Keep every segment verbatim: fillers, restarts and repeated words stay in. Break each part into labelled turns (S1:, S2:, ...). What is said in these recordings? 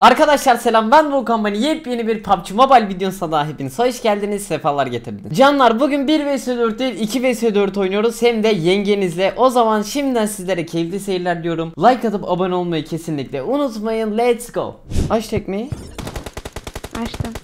S1: Arkadaşlar selam, ben Volkan Bani. Yepyeni bir P U B G Mobile videosuna daha hepiniz hoş geldiniz, sefalar getirdiniz. Canlar, bugün bir vs dört değil iki vs dört oynuyoruz, hem de yengenizle. O zaman şimdiden sizlere keyifli seyirler diyorum. Like atıp abone olmayı kesinlikle unutmayın. Let's go. Aç tekmeyi.
S2: Açtım.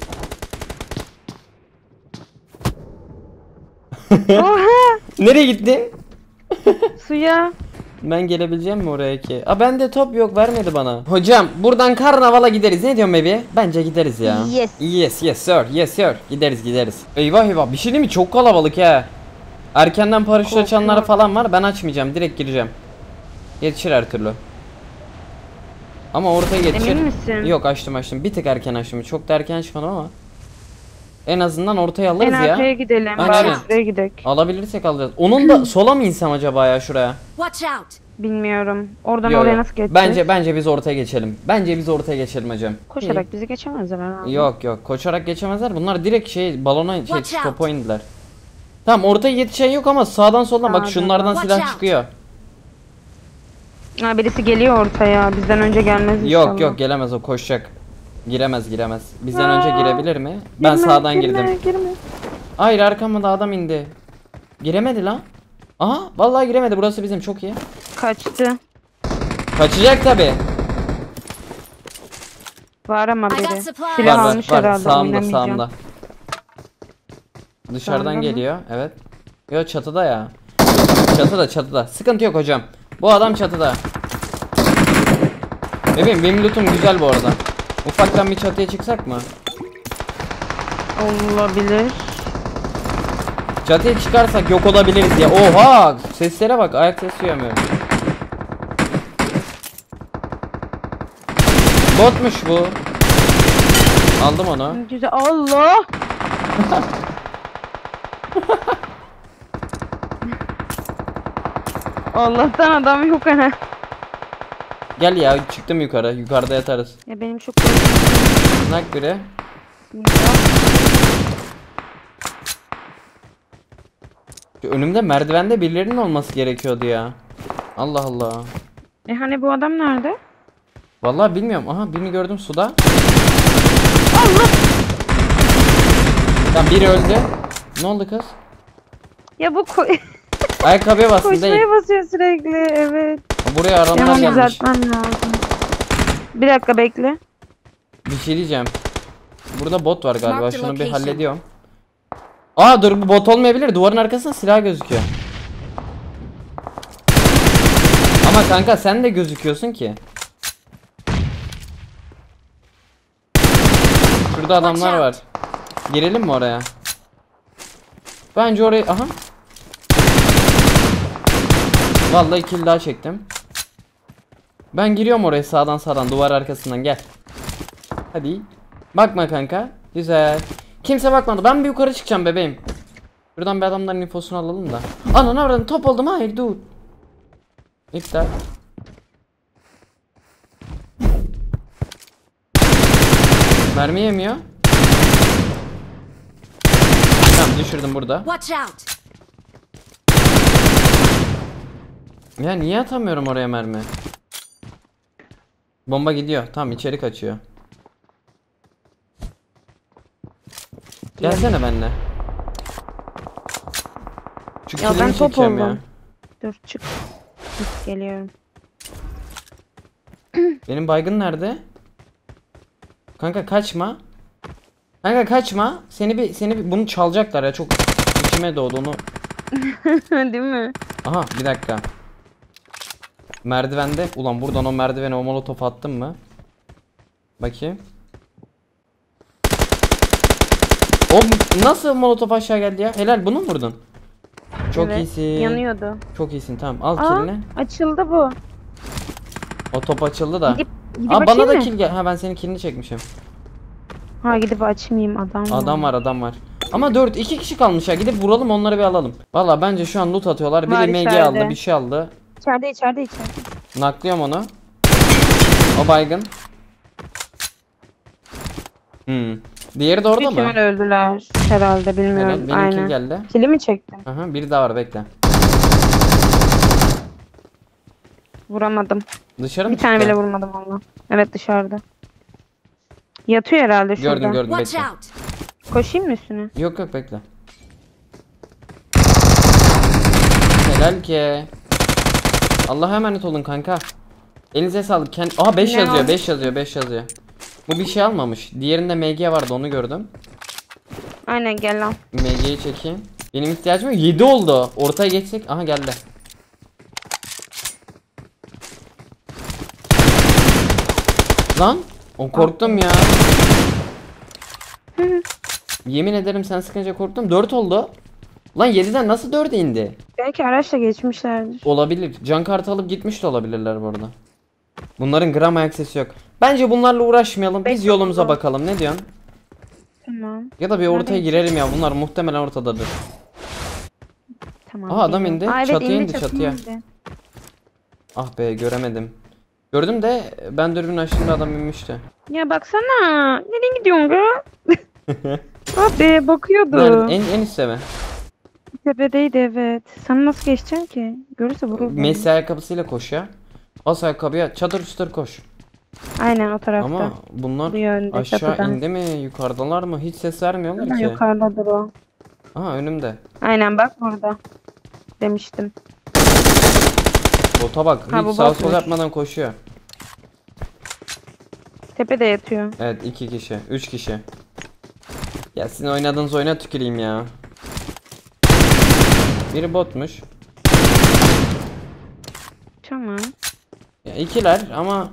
S2: Oha!
S1: Nereye gittin?
S2: Suya.
S1: Ben gelebileceğim mi oraya ki? Aa, bende top yok, vermedi bana. Hocam buradan karnavala gideriz. Ne diyorsun bebi? Bence gideriz ya.
S2: Yes.
S1: Yes yes sir. Yes sir. Gideriz gideriz. Eyvah eyvah. Bir şey değil mi? Çok kalabalık ha. Erkenden paraşüt açanlar falan var. Ben açmayacağım. Direkt gireceğim. Yetişir her türlü. Ama ortaya yetişir.
S2: Emin misin?
S1: Yok, açtım açtım. Bir tık erken açtım. Çok da erken açmadım ama. En azından ortaya alırız
S2: en
S1: ya.
S2: En arkaya gidelim.
S1: Aynen.
S2: Bari şuraya gidelim.
S1: Alabilirsek alacağız. Onun da sola mı insem acaba ya şuraya?
S3: Watch out.
S2: Bilmiyorum. Oradan
S1: Yo,
S2: oraya
S1: yo.
S2: nasıl geçeceğiz?
S1: Bence bence biz ortaya geçelim. Bence biz ortaya geçelim hocam.
S2: Koşarak bizi geçemezler herhalde.
S1: Yok yok, koşarak geçemezler. Bunlar direkt şey balona şey
S3: Watch out.
S1: topa indiler. Tamam, ortaya yetişen yok ama sağdan soldan bak
S2: Sağdan.
S1: şunlardan
S3: Watch
S1: silah
S3: out.
S1: çıkıyor.
S2: Ha, birisi geliyor ortaya. Bizden önce gelmez inşallah.
S1: Yok yok, gelemez, o koşacak. Giremez giremez. Bizden
S2: Aa,
S1: önce girebilir mi? Ben
S2: Girme,
S1: sağdan
S2: girme,
S1: girdim.
S2: Girme.
S1: Hayır, arkama da adam indi. Giremedi lan. Aha, vallahi giremedi. Burası bizim, çok iyi.
S2: Kaçtı.
S1: Kaçacak tabi.
S2: Var ama
S3: I got
S2: biri.
S3: supplies.
S2: Silah
S1: Var var
S2: almış
S1: var.
S2: herhalde.
S1: Sağımda
S2: oynamayacağım.
S1: sağımda. Dışarıdan
S2: Sağında mı?
S1: geliyor. Evet. Yo, çatıda ya. Çatıda çatıda. Sıkıntı yok hocam. Bu adam çatıda. Bebeğim, benim lootum güzel bu arada. Ufaktan bir çatıya çıksak mı?
S2: Olabilir.
S1: Çatıya çıkarsak yok olabiliriz ya. Oha! Seslere bak, ayak sesi duyamıyorum. Botmuş bu. Aldım onu.
S2: Güzel. Allah! Allah'tan adam yok ha.
S1: Gel ya, çıktım yukarı. Yukarıda yatarız.
S2: Ya benim çok
S1: Nak biri. Şu önümde merdivende birilerinin olması gerekiyordu ya. Allah Allah.
S2: E hani bu adam nerede?
S1: Vallahi bilmiyorum. Aha, birini gördüm suda.
S2: Allah!
S1: Tamam, biri öldü. Ne oldu kız?
S2: Ya bu koy
S1: Ayakkabıya bastın değil.
S2: koşmaya basıyor sürekli. Evet.
S1: Buraya adamlar
S2: Hemen
S1: gelmiş.
S2: düzeltmem lazım. Bir dakika bekle.
S1: Bir şey diyeceğim. Burada bot var galiba.
S3: Mark the
S1: Şunu bir
S3: location.
S1: hallediyorum. Aa dur, bu bot olmayabilir. Duvarın arkasında silah gözüküyor. Ama kanka sen de gözüküyorsun ki. Şurada adamlar var. Girelim mi oraya? Bence oraya... Aha. Vallahi kill daha çektim. Ben giriyorum oraya sağdan sağdan, duvar arkasından, gel. Hadi. Bakma kanka. Güzel. Kimse bakmadı. Ben bir yukarı çıkacağım bebeğim. Buradan bir adamların infosunu alalım da. Ana, ne oradan top oldum, hayır dur. İptal. Mermi yemiyor. Tamam, düşürdüm burada.
S3: Watch out.
S1: Ya niye atamıyorum oraya mermi? Bomba gidiyor. Tamam, içeri kaçıyor. Gelsene benimle. Şu
S2: Ya ben
S1: kilimi
S2: top
S1: çekeceğim ya.
S2: oldum. Dur çık. Çık, geliyorum.
S1: Benim baygın nerede? Kanka kaçma. Kanka kaçma. Seni bir seni bir bunu çalacaklar ya, çok içime doğdu onu.
S2: Değil mi?
S1: Aha, bir dakika. Merdivende. Ulan buradan o merdivene o molotof attım mı? Bakayım. O nasıl molotof aşağı geldi ya? Helal, bunu mu vurdun? Çok
S2: Evet,
S1: iyisin.
S2: yanıyordu.
S1: Çok iyisin, tamam. Al
S2: Aa,
S1: killini.
S2: açıldı bu.
S1: O top açıldı da.
S2: Gidip, gidip
S1: Aa, bana
S2: açayım
S1: da
S2: mı?
S1: kill gel. Ha, ben senin killini çekmişim.
S2: Ha, gidip açmayayım, adam var.
S1: Adam var, adam var. Ama dört iki kişi kalmış ya. Gidip vuralım, onları bir alalım. Valla bence şu an loot atıyorlar. Biri
S2: Var
S1: M G
S2: içeride.
S1: aldı, bir şey aldı.
S2: İçeride içeride içeride.
S1: Naklıyorum onu. O baygın. Hmm. Diğeri de orada
S2: Büyük
S1: mı?
S2: ihtimal öldüler herhalde, bilmiyorum.
S1: Evet, benim kill
S2: Aynen.
S1: geldi.
S2: Kili mi çektin?
S1: Aha, biri daha var, bekle.
S2: Vuramadım.
S1: Dışarı mı
S2: Bir tane
S1: çıktı?
S2: bile vurmadım valla. Evet, dışarıda. Yatıyor herhalde şurada.
S1: Gördüm gördüm
S3: Watch
S1: bekle.
S3: out!
S2: Koşayım mı üstüne?
S1: Yok yok bekle. Helal ki. Allah'a emanet olun kanka. Elinize sağlık. Kend Aha beş
S2: Ne
S1: yazıyor,
S2: oldu?
S1: beş yazıyor, beş yazıyor. Bu bir şey almamış. Diğerinde M G vardı, onu gördüm.
S2: Aynen gel lan.
S1: M G'yi çekeyim. Benim ihtiyacım yok. yedi oldu. Ortaya geçsek. Aha geldi. Lan, o korktum ya. Yemin ederim sen sıkınca korktum. dört oldu. Lan yediden nasıl dörde indi?
S2: Belki araçla geçmişlerdir.
S1: Olabilir. Can kartı alıp gitmiş de olabilirler bu arada. Bunların gram ayak sesi yok. Bence bunlarla uğraşmayalım. Biz
S2: Bekle,
S1: yolumuza
S2: tamam.
S1: bakalım. Ne diyorsun?
S2: Tamam.
S1: Ya da bir ortaya
S2: Nereden
S1: girelim ya. Bunlar muhtemelen ortadadır.
S2: Tamam.
S1: Aha, adam
S2: geliyorum.
S1: indi.
S2: Aa, evet,
S1: Çatıya
S2: indi,
S1: indi,
S2: çatıya
S1: çatıya.
S2: indi.
S1: Ah be, göremedim. Gördüm de ben dürbün açtığımda adam inmişti.
S2: Ya baksana. Nereye gidiyorsun be? Abi bakıyordu.
S1: Nerede? En, en üstte mi?
S2: Tepedeydi evet. Sen nasıl geçeceksin ki? Görürse vurur. beni.
S1: Messi ayakkabısıyla koş ya. Bas ayakkabıya çatır çatır koş.
S2: Aynen o tarafta.
S1: Ama bunlar
S2: Bu yönde,
S1: aşağı
S2: çatıdan.
S1: indi mi? Yukarıdalar mı? Hiç ses vermiyorlar
S2: Hemen
S1: ki.
S2: yukarıdadır o.
S1: Aha, önümde.
S2: Aynen bak burada. Demiştim.
S1: Bota bak.
S2: Ha,
S1: Hiç
S2: bu
S1: sağ
S2: botmuş.
S1: sol yapmadan koşuyor.
S2: Tepede yatıyor.
S1: Evet, iki kişi. Üç kişi. Ya sizin oynadığınız oyuna tüküreyim ya. Biri botmuş.
S2: Tamam.
S1: Ya ikiler ama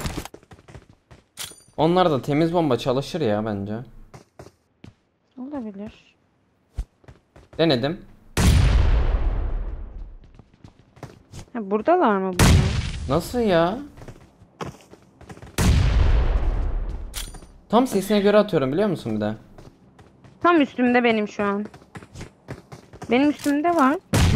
S1: onlar da temiz bomba çalışır ya bence.
S2: Olabilir.
S1: Denedim.
S2: Ha, buradalar mı bunlar?
S1: Nasıl ya? Tam sesine göre atıyorum, biliyor musun bir de?
S2: Tam üstümde benim şu an. Benim üstümde var.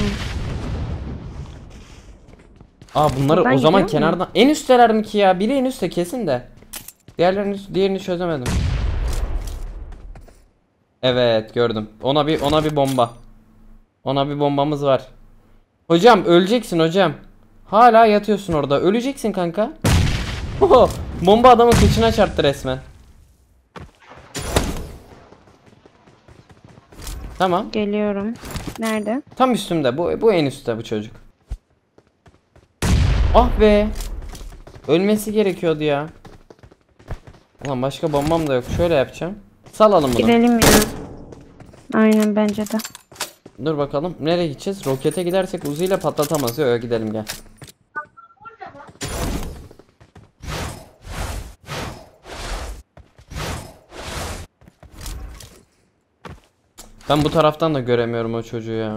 S1: Aa, bunları
S2: Buradan
S1: o zaman
S2: gidiyor mu?
S1: kenardan en üstteler mi ki ya? Biri en üstte kesin de. Diğerlerini diğerini çözemedim. Evet, gördüm. Ona bir ona bir bomba. Ona bir bombamız var. Hocam öleceksin hocam. Hala yatıyorsun orada. Öleceksin kanka. Oho, bomba adamın kıçına çarptı resmen. Tamam.
S2: Geliyorum. Nerede?
S1: Tam üstümde. Bu bu en üstte bu çocuk. Ah be. Ölmesi gerekiyordu ya. Ulan başka bombam da yok. Şöyle yapacağım. Salalım bunu.
S2: Gidelim ya. Aynen bence de.
S1: Dur bakalım. Nereye gideceğiz? Rokete gidersek Uzi ile patlatamaz. Yok, gidelim gel. Ben bu taraftan da göremiyorum o çocuğu ya.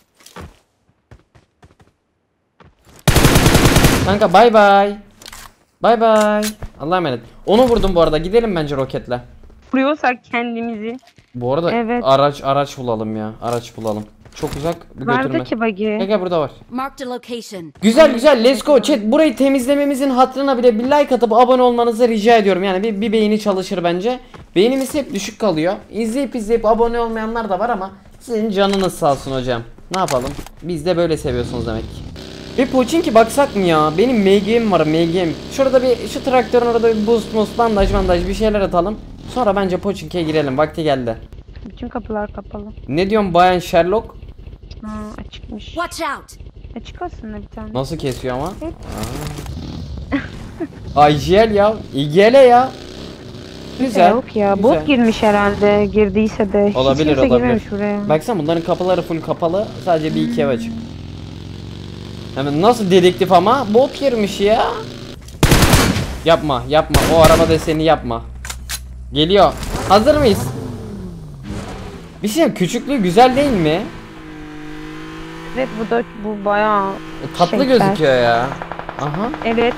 S1: Kanka bay bay. Bay bay. Allah'a emanet. Onu vurdum bu arada. Gidelim bence roketle.
S2: Vuruyorsak kendimizi.
S1: Bu arada
S2: Evet.
S1: araç araç bulalım ya. Araç bulalım. Çok uzak bir
S2: Vardı
S1: götürme.
S2: ki buggy.
S1: Gel gel, burada var.
S3: Marked a location.
S1: Güzel güzel, let's go chat. Burayı temizlememizin hatırına bile bir like atıp abone olmanızı rica ediyorum. Yani bir, bir beğeni çalışır bence. Beğenimiz hep düşük kalıyor. İzleyip izleyip abone olmayanlar da var ama sizin canınız sağ olsun hocam. Ne yapalım? Biz de böyle seviyorsunuz demek ki. Bir Pochinki baksak mı ya? Benim M G'm var, M G'm. Şurada bir, şu traktörün orada bir boost boost bandaj bandaj bir şeyler atalım. Sonra bence Pochinki'ye girelim. Vakti geldi.
S2: Bütün kapılar kapalı.
S1: Ne diyorsun Bayan Sherlock?
S2: Ha, açıkmış.
S3: Watch out!
S2: Açık aslında bir tane.
S1: Nasıl kesiyor ama?
S2: Evet.
S1: Aa. I G L ya. I G L ya. Güzel.
S2: Yok ya.
S1: güzel.
S2: Bot girmiş herhalde. Girdiyse de.
S1: Olabilir,
S2: Hiç kimse
S1: olabilir.
S2: girmemiş buraya.
S1: Baksana bunların kapıları full kapalı. Sadece bir iki ev açık. Hemen nasıl dedektif ama? Bot girmiş ya. Yapma yapma. O araba deseni yapma. Geliyor. Hazır mıyız? Bir şey, küçüklüğü güzel değil mi?
S2: Evet bu da bu bayağı
S1: E, tatlı
S2: Şeker.
S1: gözüküyor ya. Aha.
S2: evet.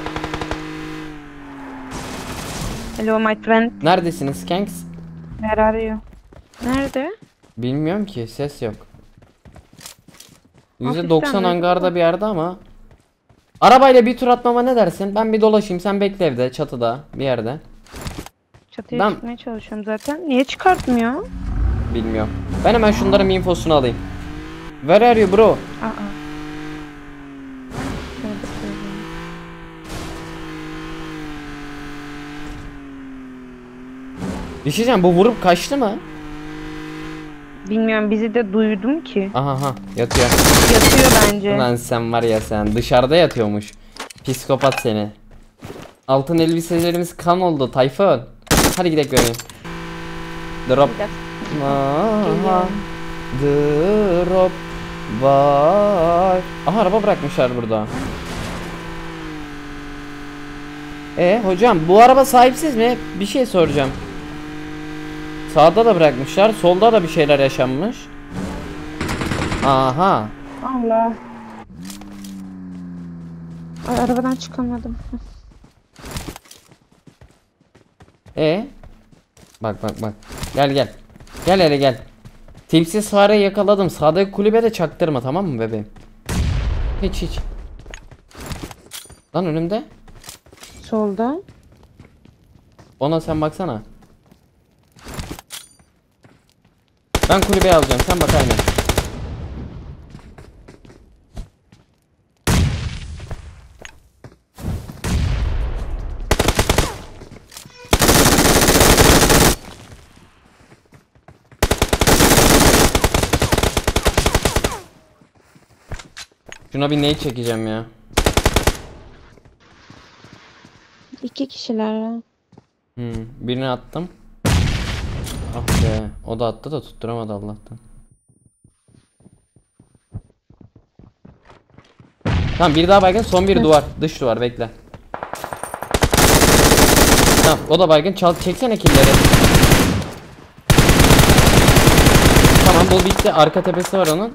S2: Hello my friend.
S1: Neredesiniz Kanks?
S2: Where are you? Nerede?
S1: Bilmiyorum ki, ses yok.
S2: Ofisten
S1: yüzde doksan
S2: mi?
S1: hangarda bir yerde ama. Arabayla bir tur atmama ne dersin? Ben bir dolaşayım, sen bekle evde, çatıda bir yerde.
S2: Çatıya
S1: Ben-
S2: çıkmaya çalışıyorum zaten. Niye çıkartmıyor?
S1: Bilmiyorum. Ben hemen şunların bir infosunu alayım. Where are you bro?
S2: Aa. Şöyle söyleyeyim.
S1: Bir şey diyeceğim, bu vurup kaçtı mı?
S2: Bilmiyorum, bizi de duydum ki.
S1: Aha aha yatıyor.
S2: Yatıyor bence.
S1: Lan sen var ya, sen dışarıda yatıyormuş. Psikopat seni. Altın elbiselerimiz kan oldu Tayfun. Hadi gidelim göreyim. Drop.
S2: Bir dakika.
S1: Aha. Drop var. Aha araba bırakmışlar burada. E hocam bu araba sahipsiz mi? Bir şey soracağım. Sağda da bırakmışlar, solda da bir şeyler yaşanmış. Aha.
S2: Allah. Ay, arabadan çıkamadım.
S1: E bak bak bak. Gel gel. Gel hele gel. Tipsiz fareyi yakaladım. Sağdaki kulübede çaktırma, tamam mı bebeğim? Hiç hiç. Lan önümde.
S2: Solda.
S1: Ona sen baksana. Ben kulübeyi alacağım. Sen bak aynen. Şuna bir ney çekeceğim ya.
S2: İki kişiler ya.
S1: Hmm, birini attım. Ah be, o da attı da tutturamadı Allah'tan. Tamam, bir daha baygın, son bir duvar, dış duvar, bekle. Tamam, o da baygın, çal, çeksene killeri. Tamam, bu bitti, arka tepesi var onun.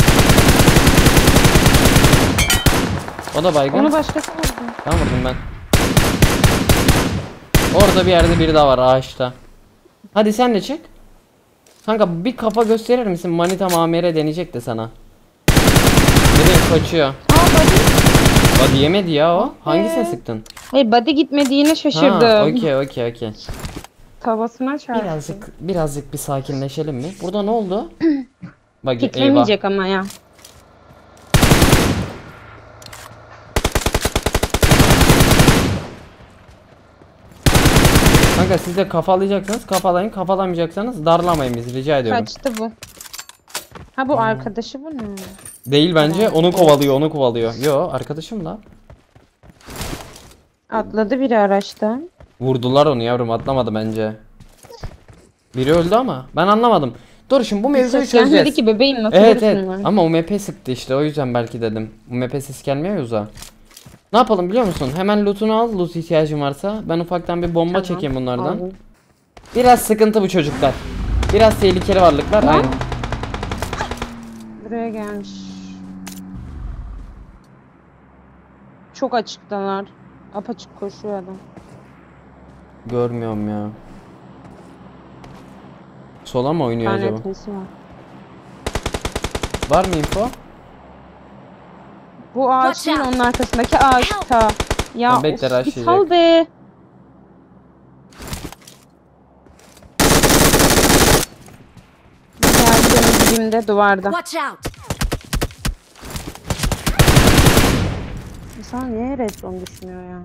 S1: O da baygın.
S2: Onu başkası vurdu.
S1: Tamam, vurdum ben. Orada bir yerde biri daha var, ağaçta. Hadi sen de çık. Kanka bir kafa gösterir misin? Manita mamere deneyecek de sana. Nereye kaçıyor?
S2: Aa, body.
S1: Body yemedi ya o. Hangisine sıktın?
S2: Hayır, body gitmediğine şaşırdım.
S1: Ha, okey okey okey.
S2: Tavasına çarptı.
S1: Birazcık birazcık bir sakinleşelim mi? Burada ne oldu? Bak eyvah.
S2: Kitlemeyecek ama ya.
S1: Kanka siz de kafalayacaksanız kafalayın, kafalamayacaksanız darlamayın bizi, rica ediyorum.
S2: Kaçtı bu. Ha, bu arkadaşı bu ne?
S1: Değil bence, onu kovalıyor onu kovalıyor. Yo, arkadaşım da.
S2: Atladı biri araçtan.
S1: Vurdular onu yavrum, atlamadı bence. Biri öldü ama ben anlamadım. Dur şimdi bu mevzuyu
S2: Ses gelmedi
S1: çözeceğiz.
S2: ki bebeğim, nasıl
S1: Evet evet
S2: vursunlar?
S1: ama U M P sıktı işte, o yüzden belki dedim. U M P ses gelmiyor ya uzağa. Ne yapalım biliyor musun? Hemen lootunu al, loot ihtiyacın varsa. Ben ufaktan bir bomba
S2: Tamam,
S1: çekeyim bunlardan.
S2: aldım.
S1: Biraz sıkıntı bu çocuklar. Biraz tehlikeli varlıklar.
S2: Lan.
S1: Aynen.
S2: Buraya gelmiş. Çok açıktalar. Apaçık koşuyor adam.
S1: Görmüyorum ya. Sola mı oynuyor acaba?
S2: Tanetmesi var.
S1: Var mı info?
S2: Bu ağaç
S3: Watch
S2: değil,
S3: out.
S2: onun arkasındaki ağaçta. Ya
S1: Ben bekle,
S2: of, bir
S1: rushlayacak.
S2: sal be. Geldi benim dibimde, duvarda.
S3: Watch out!
S2: İnsan niye redstone düşmüyor ya?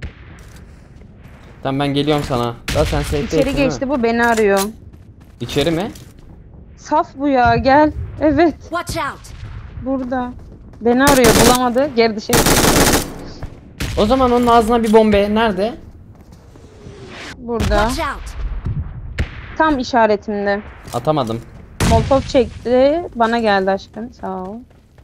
S1: Tamam ben geliyorum sana. Daha sen safe'desin
S2: İçeri
S1: değil mi?
S2: geçti, bu beni arıyor.
S1: İçeri mi?
S2: Saf bu ya, gel. Evet,
S3: Watch out!
S2: burada. Beni arıyor, bulamadı. Geri dışarı çıktı.
S1: O zaman onun ağzına bir bombe. Nerede?
S2: Burada.
S3: Watch out!
S2: Tam işaretimde.
S1: Atamadım.
S2: Molotov çekti. Bana geldi aşkım. Sağ ol.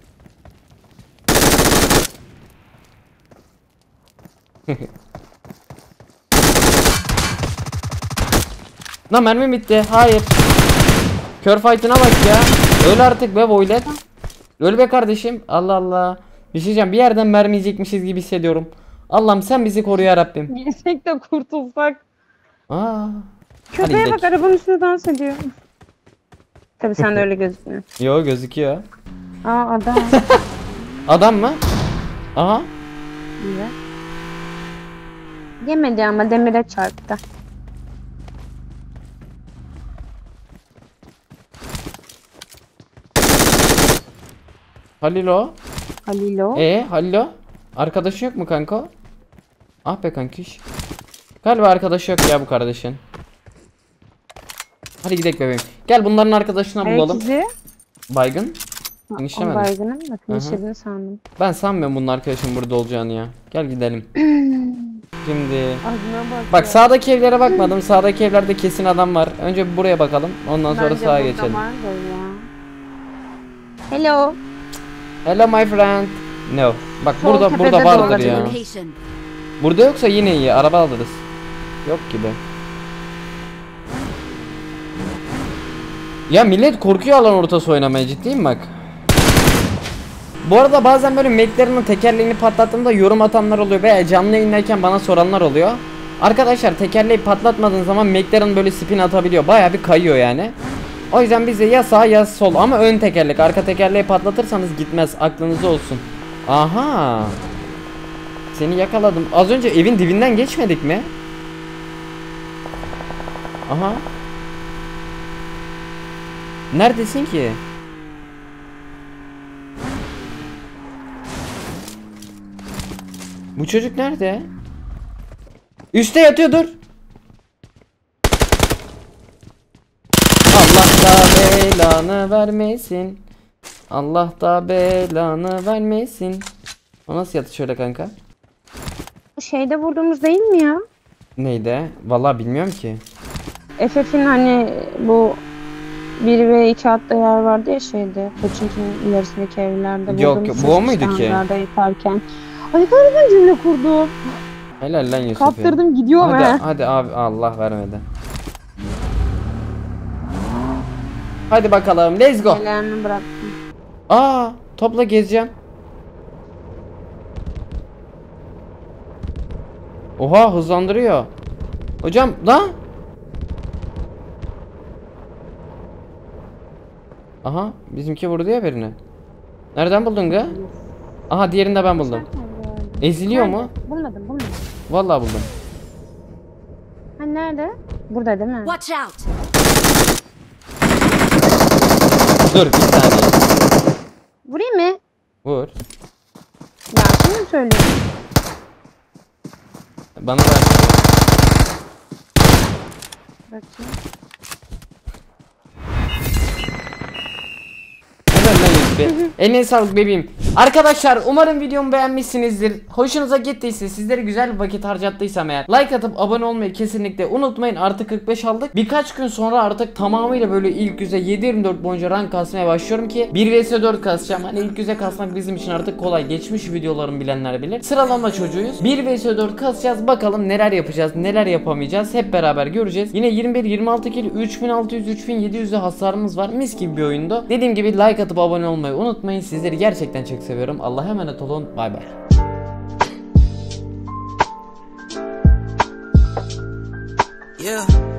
S1: Lan mermi bitti. Hayır. Kör fight'ına bak ya. Öl artık be Voylet. Öl be kardeşim. Allah Allah. Bir şey diyeceğim. Bir yerden mermi yiyecekmişiz gibi hissediyorum. Allah'ım sen bizi koru ya Rabbim.
S2: Yesek de kurtulsak.
S1: Aa.
S2: Köpeğe
S1: gidelim.
S2: bak, arabanın üstünde dans ediyor. Tabii sen de öyle gözükmüyor.
S1: Yo, gözüküyor.
S2: Aa, adam.
S1: Adam mı? Aha.
S2: Evet. Yemedi ama demire çarptı.
S1: Halilo.
S2: Halilo.
S1: E Halilo. Arkadaşı yok mu kanka? Ah be kankiş. Galiba arkadaşı yok ya bu kardeşin. Hadi gidelim bebeğim. Gel bunların arkadaşına bulalım.
S2: Herkesi.
S1: Baygın.
S2: O
S1: Finişlemedim.
S2: baygının da
S1: Hı hı.
S2: finişlediğini sandım.
S1: Ben sanmıyorum bunun arkadaşın burada olacağını ya. Gel gidelim. Şimdi.
S2: Ağzına bak.
S1: Bak
S2: ya.
S1: sağdaki evlere bakmadım. Sağdaki evlerde kesin adam var. Önce bir buraya bakalım. Ondan sonra
S2: Bence
S1: sağa
S2: burada
S1: geçelim.
S2: vardır ya. Hello.
S1: Hello my friend. No. Bak
S2: Sol
S1: burada
S2: tepede
S1: burada
S2: de
S1: vardır
S2: olabilir.
S1: ya.
S3: Location.
S1: Burada yoksa yine iyi. Araba alırız. Yok gibi. Ya millet korkuyor alan ortası oynamaya, ciddiyim bak. Bu arada bazen böyle McLaren'ın tekerleğini patlattığımda yorum atanlar oluyor veya canlı yayındayken bana soranlar oluyor. Arkadaşlar tekerleği patlatmadığın zaman McLaren böyle spin atabiliyor. Baya bir kayıyor yani. O yüzden bize ya sağ ya sol ama ön tekerlek, arka tekerleği patlatırsanız gitmez, aklınızda olsun. Aha. Seni yakaladım. Az önce evin dibinden geçmedik mi? Aha. Neredesin ki? Bu çocuk nerede? Üste yatıyor, dur. Allah da belanı vermesin. Allah da belanı vermesin. O nasıl yatı şöyle kanka?
S2: Şeyde vurduğumuz değil mi ya?
S1: Neydi? Vallahi bilmiyorum ki.
S2: F F'in hani bu bir ve iki atlı yer vardı ya şeyde. Koçink'in ilerisindeki evlerde.
S1: Yok,
S2: vurduğumuz
S1: bu o
S2: çocuk
S1: muydu
S2: işte
S1: ki?
S2: hangarda yatarken. Ay galiba cümle kurdum.
S1: Helal lan Yusuf.
S2: Kaptırdım gidiyorum
S1: Hadi,
S2: he.
S1: hadi abi, Allah vermedi. Hadi bakalım, let's go.
S2: Ellerini bıraktım.
S1: Aa, topla gezeceğim. Oha, hızlandırıyor. Hocam lan. Aha, bizimki vurdu ya birini. Nereden buldun gı? Aha, diğerini de ben buldum. Eziliyor mu?
S2: Bulmadım bulmadım.
S1: Vallahi buldum.
S2: Ha nerede? Burada değil mi?
S3: Watch out.
S1: Dur bir saniye.
S2: Vurayım mı?
S1: Vur.
S2: Ya şimdi mi söylüyorsun?
S1: Bana ver.
S2: Bakayım.
S1: Helal lan Yusuf. Eline sağlık bebeğim. Arkadaşlar umarım videomu beğenmişsinizdir. Hoşunuza gittiyse, sizlere güzel bir vakit harcattıysam eğer, like atıp abone olmayı kesinlikle unutmayın. Artık kırk beş aldık. Birkaç gün sonra artık tamamıyla böyle ilk yüze yedi yirmi dört boyunca rank kasmaya başlıyorum ki bir vs dört kasacağım. Hani ilk yüze kasmak bizim için artık kolay. Geçmiş videolarımı bilenler bilir. Sıralama çocuğuyuz. bir vs dört kasacağız. Bakalım neler yapacağız, neler yapamayacağız. Hep beraber göreceğiz. Yine yirmi bir yirmi altı kill, üç bin altı yüz üç bin yedi yüz'de hasarımız var. Mis gibi bir oyundu. Dediğim gibi like atıp abone olmayı unutmayın. Sizleri gerçekten çok seviyorum. Allah'a emanet olun. Bay bay.
S4: Yeah.